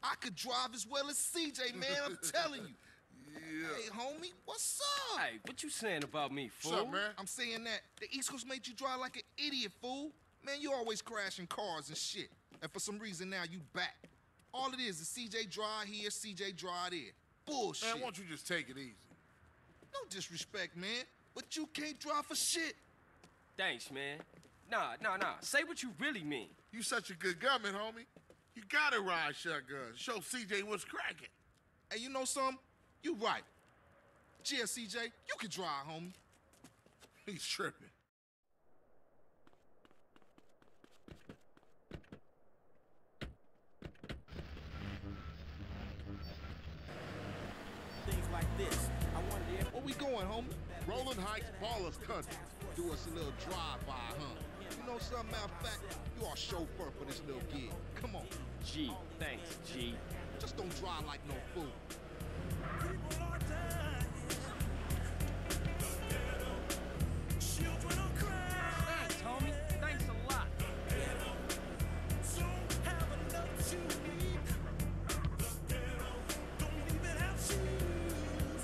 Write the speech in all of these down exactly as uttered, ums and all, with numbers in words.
I could drive as well as C J, man, I'm telling you. Yeah. Hey, homie, what's up? Hey, what you saying about me, fool? What's up, man? I'm saying that the East Coast made you drive like an idiot, fool. Man, you always crashing cars and shit. And for some reason now you back. All it is is C J drive here, C J drive there. Bullshit. Man, why don't you just take it easy? No disrespect, man, but you can't drive for shit. Thanks, man. Nah, nah, nah. Say what you really mean. You such a good gunman, homie. You gotta ride shotgun. Show C J what's cracking. Hey, you know something? You right. Yeah, C J, you can drive, homie. He's tripping. Things like this. I wonder if Where we going, homie? Rolling Heights, Ballers Country. Do us a little drive-by, huh? You know something, matter of fact, you are chauffeur for this little gig. Come on. G, thanks, G. Just don't drive like no fool. people are dying. Children are crying. Thanks, homie. Thanks a lot. Don't have enough to eat. Don't even have shoes.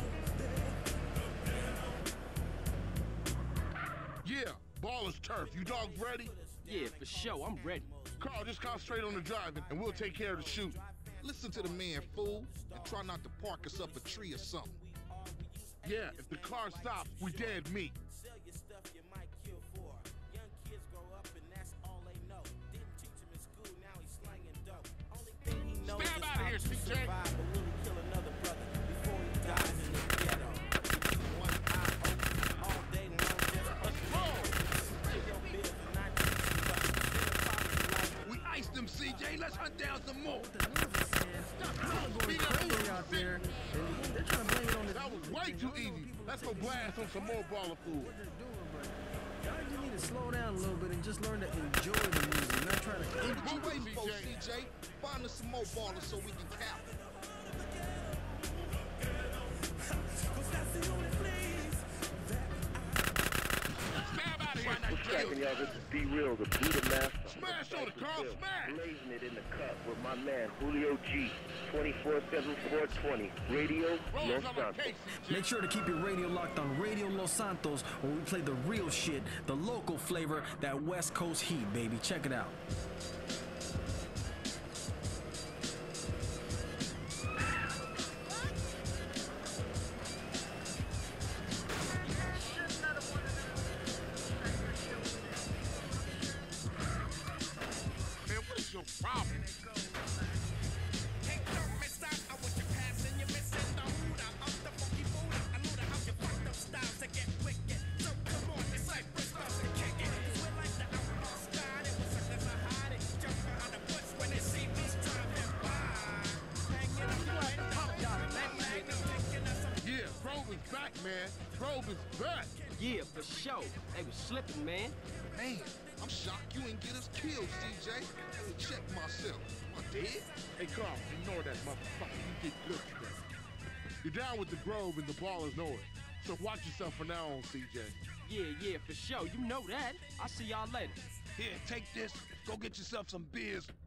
Yeah, Ballers Turf. You dogs ready? Yeah, for sure. I'm ready. Carl, just concentrate on the driving, and we'll take care of the shooting. Listen to the man, fool, and try not to park us up a tree or something. Yeah, if the car stops, we dead meat. Sell your stuff you might kill for. Young kids grow up and that's all they know. Didn't teach him in school, now he's slanging dope. Only thing he knows Stab is outta how here, to C J. survive, but will he kill another brother before he dies in the ghetto? One eye open all day long, just Let's roll! pay your bills and not teach you about the poverty life. We iced them, C J. Let's hunt down some more. Going crazy out there, and they're trying to blame it on this. That was way too easy. Let's go blast on some more baller food. What they're doing, but y'all just need to slow down a little bit and just learn to enjoy the music, not try to. What you Move it, waiting for, C J. C J? Find us some more ballers so we can cap. Cause that's the only place Stab out of here. What's cracking, y'all? This is B Real, the Buddha Master. Smash on it, Carl. Smash. Blazing it in the cut with my man Julio G. twenty-four seven, four twenty. Radio Los Rolls on my Santos. case, C J. Make sure to keep your radio locked on Radio Los Santos, where we play the real shit, the local flavor, that West Coast heat, baby. Check it out. Man, what is your problem? Hey, don't miss out. I want you passing, you're missing the Huda. I'm the funky Buddha. I know how you fucked up styles to get wicked. So come on, it's like Bristol to kick it. Cause we're like the outlaw style. It was suckers are hiding. Jump out the bush when they see me driving by. Hanging up like pump dog. Taking us some Yeah, Grove is back, man. Grove is back. Yeah, for sure. They was slipping, man. Man, I'm shocked you ain't get us killed, C J. Let me check myself. Am I dead? Hey, Carl, ignore that motherfucker. You get good today. You're down with the Grove and the Ballers know it. So watch yourself from now on, C J. Yeah, yeah, for sure. You know that. I'll see y'all later. Here, take this. Go get yourself some beers.